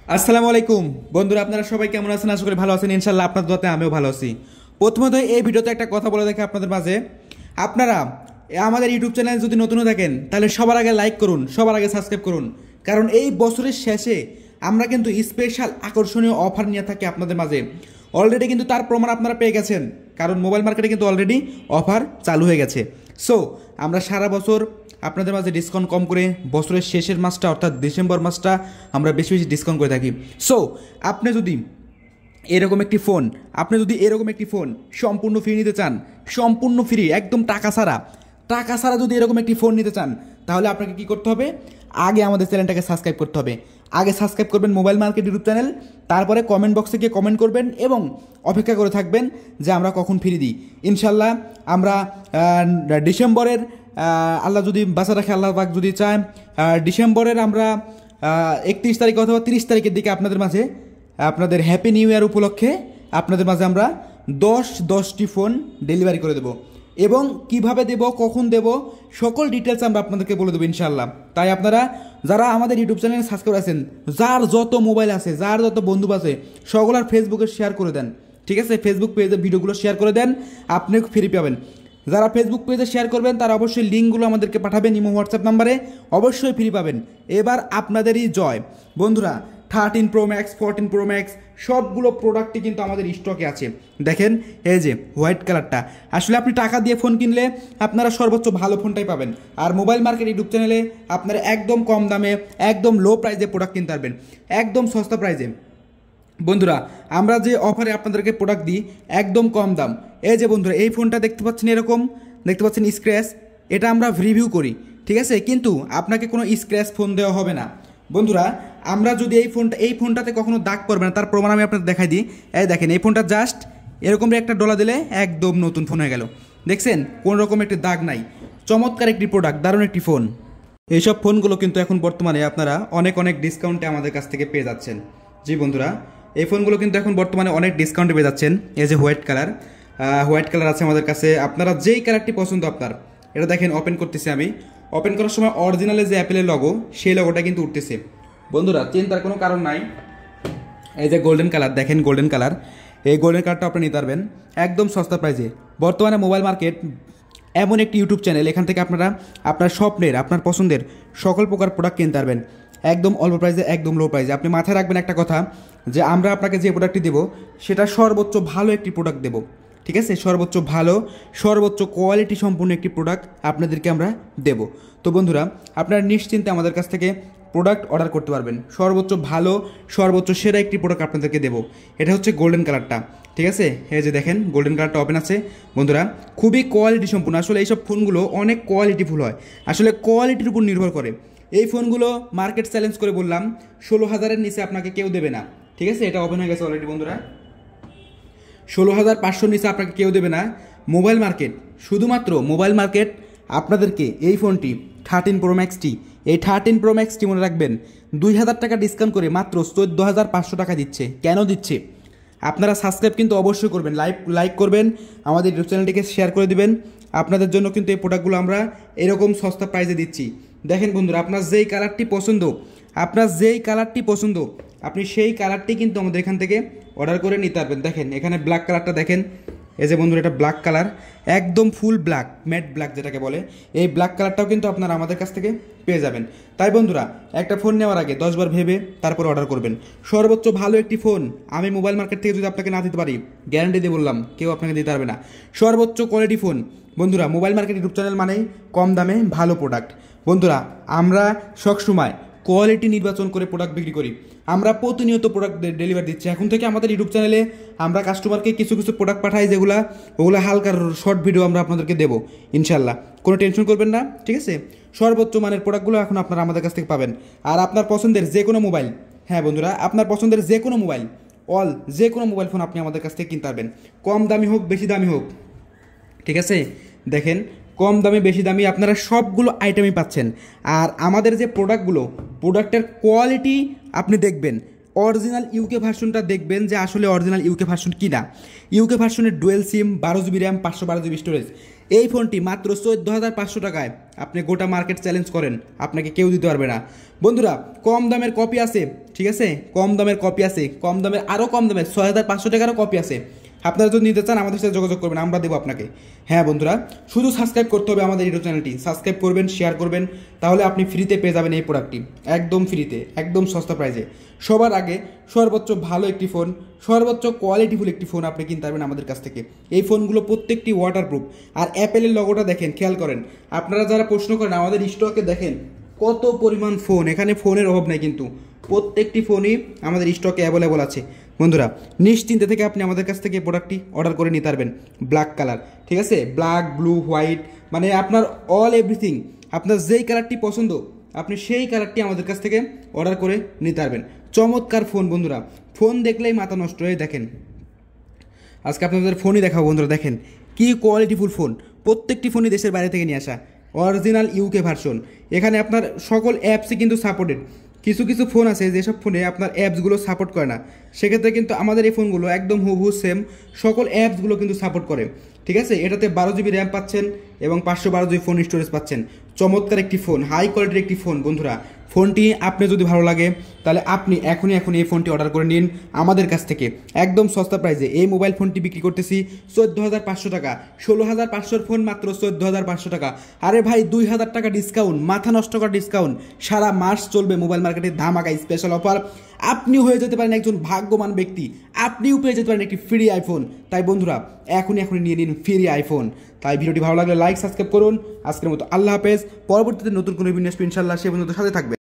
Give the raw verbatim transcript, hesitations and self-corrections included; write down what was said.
আসসালামু আলাইকুম বন্ধুরা, আপনারা সবাই কেমন আছেন? আশা করি ভালো আছেন। ইনশাল্লাহ আপনাদের দোয়াতে আমিও ভালো আছি। প্রথমত এই ভিডিওতে একটা কথা বলে দেখে আপনাদের মাঝে, আপনারা আমাদের ইউটিউব চ্যানেল যদি নতুন থাকেন তাহলে সবার আগে লাইক করুন, সবার আগে সাবস্ক্রাইব করুন। কারণ এই বছরের শেষে আমরা কিন্তু স্পেশাল আকর্ষণীয় অফার নিয়ে থাকি আপনাদের মাঝে। অলরেডি কিন্তু তার প্রমাণ আপনারা পেয়ে গেছেন, কারণ মোবাইল মার্কেটে কিন্তু অলরেডি অফার চালু হয়ে গেছে। সো আমরা সারা বছর আপনাদের মাঝে ডিসকাউন্ট কম করে বছরের শেষের মাসটা অর্থাৎ ডিসেম্বর মাসটা আমরা বেশি বেশি ডিসকাউন্ট করে থাকি। সো আপনি যদি এরকম একটি ফোন আপনি যদি এরকম একটি ফোন সম্পূর্ণ ফ্রি নিতে চান, সম্পূর্ণ ফ্রি একদম টাকা ছাড়া টাকা ছাড়া যদি এরকম একটি ফোন নিতে চান, তাহলে আপনাকে কী করতে হবে? আগে আমাদের চ্যানেলটাকে সাবস্ক্রাইব করতে হবে। আগে সাবস্ক্রাইব করবেন মোবাইল মার্কেট ইউটিউব চ্যানেল, তারপরে কমেন্ট বক্সে গিয়ে কমেন্ট করবেন এবং অপেক্ষা করে থাকবেন যে আমরা কখন ফ্রি দিই। ইনশাল্লাহ আমরা ডিসেম্বরের আল্লাহ যদি বাঁচা রাখে, আল্লাহ পাক যদি চায়, ডিসেম্বরের আমরা একত্রিশ তারিখ অথবা তিরিশ তারিখের দিকে আপনাদের মাঝে আপনাদের হ্যাপি নিউ ইয়ার উপলক্ষে আপনাদের মাঝে আমরা দশ দশটি ফোন ডেলিভারি করে দেব এবং কিভাবে দেব, কখন দেব, সকল ডিটেলস আমরা আপনাদেরকে বলে দেবো ইনশাল্লাহ। তাই আপনারা যারা আমাদের ইউটিউব চ্যানেলে সাবস্ক্রাইব আছেন, যার যত মোবাইল আছে, যার যত বন্ধু আছে, সকলের ফেসবুকে শেয়ার করে দেন। ঠিক আছে, ফেসবুক পেজে ভিডিওগুলো শেয়ার করে দেন, আপনিও ফ্রি পাবেন। যারা ফেসবুক পেজে শেয়ার করবেন তারা অবশ্যই লিঙ্কগুলো আমাদেরকে পাঠাবেন ইমো হোয়াটসঅ্যাপ নাম্বারে, অবশ্যই ফ্রি পাবেন। এবার আপনাদেরই জয় বন্ধুরা। Thirteen pro max, fourteen pro max সবগুলো প্রোডাক্টই কিন্তু আমাদের স্টকে আছে। দেখেন এই যে হোয়াইট কালারটা, আসলে আপনি টাকা দিয়ে ফোন কিনলে আপনারা সর্বোচ্চ ভালো ফোনটাই পাবেন। আর মোবাইল মার্কেট ইউটিউব চ্যানেলে আপনারা একদম কম দামে, একদম লো প্রাইসে প্রোডাক্ট কিনতে পারবেন, একদম সস্তা প্রাইসে। বন্ধুরা আমরা যে অফারে আপনাদেরকে প্রোডাক্ট দিই একদম কম দাম। এই যে বন্ধুরা এই ফোনটা দেখতে পাচ্ছেন, এরকম দেখতে পাচ্ছেন স্ক্র্যাচ, এটা আমরা রিভিউ করি, ঠিক আছে, কিন্তু আপনাকে কোনো স্ক্র্যাচ ফোন দেওয়া হবে না। বন্ধুরা আমরা যদি এই ফোনটা এই ফোনটাতে কখনো দাগ পড়বে না, তার প্রমাণ আমি আপনাদের দেখাই দিই। এই দেখেন এই ফোনটা জাস্ট এরকম একটা ডলা দিলে একদম নতুন ফোন হয়ে গেল। দেখছেন কোনো রকম একটি দাগ নাই। চমৎকার একটি প্রোডাক্ট, দারুণ একটি ফোন। এইসব ফোনগুলো কিন্তু এখন বর্তমানে আপনারা অনেক অনেক ডিসকাউন্টে আমাদের কাছ থেকে পেয়ে যাচ্ছেন। জি বন্ধুরা এই ফোনগুলো কিন্তু এখন বর্তমানে অনেক ডিসকাউন্টে পেয়ে যাচ্ছেন। এই যে হোয়াইট কালার, হোয়াইট কালার আছে আমাদের কাছে। আপনারা যেই কালারটি পছন্দ আপনার, এটা দেখেন ওপেন করতেছি আমি। ওপেন করার সময় অরিজিনালে যে অ্যাপেলের লগো, সেই লগোটা কিন্তু উঠতেছে। বন্ধুরা চিন্তার কোনো কারণ নাই। এই যে গোল্ডেন কালার, দেখেন গোল্ডেন কালার, এই গোল্ডেন কালারটা আপনি নিতে পারবেন একদম সস্তা প্রাইসে। বর্তমানে মোবাইল মার্কেট এমন একটি ইউটিউব চ্যানেল, এখান থেকে আপনারা আপনার স্বপ্নের, আপনার পছন্দের সকল প্রকার প্রোডাক্ট কিনতে পারবেন একদম অল্প প্রাইসে, একদম লো প্রাইসে। আপনি মাথায় রাখবেন একটা কথা, যে আমরা আপনাকে যে প্রোডাক্টটি দেবো সেটা সর্বোচ্চ ভালো একটি প্রোডাক্ট দেবো, ঠিক আছে, সর্বোচ্চ ভালো, সর্বোচ্চ কোয়ালিটি সম্পূর্ণ একটি প্রোডাক্ট আপনাদেরকে আমরা দেব। তো বন্ধুরা আপনারা নিশ্চিন্তে আমাদের কাছ থেকে প্রোডাক্ট অর্ডার করতে পারবেন। সর্বোচ্চ ভালো, সর্বোচ্চ সেরা একটি প্রোডাক্ট আপনাদেরকে দেবো। এটা হচ্ছে গোল্ডেন কালারটা, ঠিক আছে। এই যে দেখেন গোল্ডেন কালারটা ওপেন আছে বন্ধুরা, খুবই কোয়ালিটি সম্পূর্ণ। আসলে এইসব ফোনগুলো অনেক কোয়ালিটিফুল হয়, আসলে কোয়ালিটির উপর নির্ভর করে। এই ফোনগুলো মার্কেট চ্যালেঞ্জ করে বললাম ষোলো হাজারের নিচে আপনাকে কেউ দেবে না, ঠিক আছে। এটা ওপেন হয়ে গেছে অলরেডি বন্ধুরা। ষোলো হাজার পাঁচশোর নিচে আপনাকে কেউ দেবে না। মোবাইল মার্কেট, শুধুমাত্র মোবাইল মার্কেট আপনাদেরকে এই ফোনটি থার্টিন প্রো ম্যাক্সটি, এই থার্টিন প্রো ম্যাক্সটি মনে রাখবেন দুই হাজার টাকা ডিসকাউন্ট করে মাত্র চোদ্দো হাজার পাঁচশো টাকা দিচ্ছে। কেন দিচ্ছে? আপনারা সাবস্ক্রাইব কিন্তু অবশ্যই করবেন, লাইক লাইক করবেন, আমাদের ইউটিউব চ্যানেলটিকে শেয়ার করে দিবেন। আপনাদের জন্য কিন্তু এই প্রোডাক্টগুলো আমরা এরকম সস্তা প্রাইসে দিচ্ছি। দেখেন বন্ধুরা আপনার যেই কালারটি পছন্দ, আপনার যেই কালারটি পছন্দ আপনি সেই কালারটি কিন্তু আমাদের এখান থেকে অর্ডার করে নিতে পারবেন। দেখেন এখানে ব্ল্যাক কালারটা দেখেন, এই যে বন্ধুরা এটা ব্ল্যাক কালার, একদম ফুল ব্ল্যাক, ম্যাট ব্ল্যাক যেটাকে বলে, এই ব্ল্যাক কালারটাও কিন্তু আপনারা আমাদের কাছ থেকে পেয়ে যাবেন। তাই বন্ধুরা একটা ফোন নেওয়ার আগে দশবার ভেবে তারপর অর্ডার করবেন। সর্বোচ্চ ভালো একটি ফোন আমি মোবাইল মার্কেট থেকে যদি আপনাকে না দিতে পারি, গ্যারান্টি দিয়ে বললাম কেউ আপনাকে দিতে পারবে না। সর্বোচ্চ কোয়ালিটি ফোন বন্ধুরা, মোবাইল মার্কেট ইউটিউব চ্যানেল মানেই কম দামে ভালো প্রোডাক্ট। বন্ধুরা আমরা সবসময় কোয়ালিটি নির্বাচন করে প্রোডাক্ট বিক্রি করি। আমরা প্রতিনিয়ত প্রোডাক্ট ডেলিভারি দিচ্ছি। এখন থেকে আমাদের ইউটিউব চ্যানেলে আমরা কাস্টমারকে কিছু কিছু প্রোডাক্ট পাঠাই, যেগুলো ওগুলো হালকা শর্ট ভিডিও আমরা আপনাদেরকে দেবো ইনশাল্লাহ, কোনো টেনশন করবেন না, ঠিক আছে। সর্বোচ্চ মানের প্রোডাক্টগুলো এখন আপনারা আমাদের কাছ থেকে পাবেন। আর আপনার পছন্দের যে কোনো মোবাইল, হ্যাঁ বন্ধুরা আপনার পছন্দের যে কোনো মোবাইল, অল যে কোনো মোবাইল ফোন আপনি আমাদের কাছ থেকে কিনতে পারবেন, কম দামি হোক বেশি দামি হোক, ঠিক আছে। দেখেন কম দামে বেশি দামি আপনারা সবগুলো আইটেমই পাচ্ছেন। আর আমাদের যে প্রোডাক্টগুলো, প্রোডাক্টের কোয়ালিটি আপনি দেখবেন, অরিজিনাল ইউকে ভার্সনটা দেখবেন যে আসলে অরিজিনাল ইউকে ভার্সন কিনা। ইউকে ভার্সনের ডুয়েল সিম, বারো জিবি র্যাম, পাঁচশো বারো জিবি স্টোরেজ। এই ফোনটি মাত্র চোদ্দো হাজার পাঁচশো টাকায় আপনি গোটা মার্কেট চ্যালেঞ্জ করেন, আপনাকে কেউ দিতে পারবে না। বন্ধুরা কম দামের কপি আছে, ঠিক আছে, কম দামের কপি আছে, কম দামের আরও কম দামের ছয় হাজার পাঁচশো টাকারও কপি আছে। আপনারা যদি নিতে চান আমাদের সাথে যোগাযোগ করবেন, আমরা দেবো আপনাকে। হ্যাঁ বন্ধুরা, শুধু সাবস্ক্রাইব করতে হবে আমাদের ইউটিউব চ্যানেলটি, সাবস্ক্রাইব করবেন, শেয়ার করবেন, তাহলে আপনি ফ্রিতে পেয়ে যাবেন এই প্রোডাক্টটি, একদম ফ্রিতে, একদম সস্তা প্রাইসে। সবার আগে সর্বোচ্চ ভালো একটি ফোন, সর্বোচ্চ কোয়ালিটিফুল একটি ফোন আপনি কিনতে পারবেন আমাদের কাছ থেকে। এই ফোনগুলো প্রত্যেকটি ওয়াটারপ্রুফ। আর অ্যাপেলের লগোটা দেখেন, খেয়াল করেন। আপনারা যারা প্রশ্ন করেন আমাদের স্টকে দেখেন কত পরিমাণ ফোন, এখানে ফোনের অভাব নেই, কিন্তু প্রত্যেকটি ফোনই আমাদের স্টকে অ্যাভেলেবল আছে। বন্ধুরা নিশ্চিন্তে থেকে আপনি আমাদের কাছ থেকে প্রোডাক্টটি অর্ডার করে নিতে পারবেন। ব্ল্যাক কালার, ঠিক আছে, ব্ল্যাক, ব্লু, হোয়াইট, মানে আপনার অল এভরিথিং, আপনার যেই কালারটি পছন্দ আপনি সেই কালারটি আমাদের কাছ থেকে অর্ডার করে নিতে পারবেন। চমৎকার ফোন বন্ধুরা, ফোন দেখলেই মাথা নষ্ট হয়ে। দেখেন আজকে আপনাদের ফোনই দেখাবো বন্ধুরা, দেখেন কি কোয়ালিটিফুল ফোন। প্রত্যেকটি ফোনই দেশের বাইরে থেকে নিয়ে আসা, অরিজিনাল ইউকে ভার্সন। এখানে আপনার সকল অ্যাপসই কিন্তু সাপোর্টেড। কিছু কিছু ফোন আছে যেসব ফোনে আপনার অ্যাপসগুলো সাপোর্ট করে না, সেক্ষেত্রে কিন্তু আমাদের এই ফোনগুলো একদম হুবহু সেম সকল অ্যাপসগুলো কিন্তু সাপোর্ট করে, ঠিক আছে। এটাতে বারো জিবি র্যাম পাচ্ছেন এবং পাঁচশো বারো জিবি ফোন স্টোরেজ পাচ্ছেন। চমৎকার একটি ফোন, হাই কোয়ালিটির একটি ফোন বন্ধুরা। ফোনটি আপনি যদি ভালো লাগে তাহলে আপনি এখনই এখনই এই ফোনটি অর্ডার করে নিন আমাদের কাছ থেকে, একদম সস্তা প্রাইসে। এই মোবাইল ফোনটি বিক্রি করতেছি চোদ্দো হাজার পাঁচশো টাকা। ষোলো হাজার পাঁচশোর ফোন মাত্র চোদ্দো হাজার পাঁচশো টাকা। আরে ভাই, দুই হাজার টাকা ডিসকাউন্ট, মাথা নষ্ট করা ডিসকাউন্ট। সারা মাস চলবে মোবাইল মার্কেটে ধামাকা স্পেশাল অফার। আপনি হয়ে যেতে পারেন একজন ভাগ্যবান ব্যক্তি, আপনিও পেয়ে যেতে পারেন একটি ফ্রি আইফোন। তাই বন্ধুরা এখনই এখনই নিয়ে নিন ফ্রি আইফোন। তাই ভিডিওটি ভালো লাগলে লাইক, সাবস্ক্রাইব করুন। আজকের মতো আল্লাহ হাফেজ। পরবর্তীতে নতুন কোনো ভিডিও আসবে ইনশাআল্লাহ, সে পর্যন্ত সাথে থাকবে।